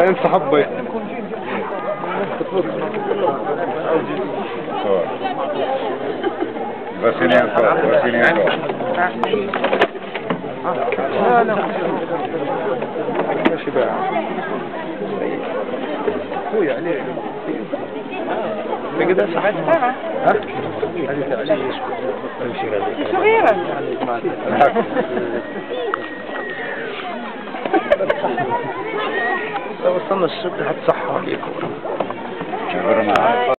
انسحب بي غسيني انتو لا لا ماشي بقى خويا عليه كده صحيح ها هذه عليه صغيرة لو وصلنا الصبح هتصحى عليكم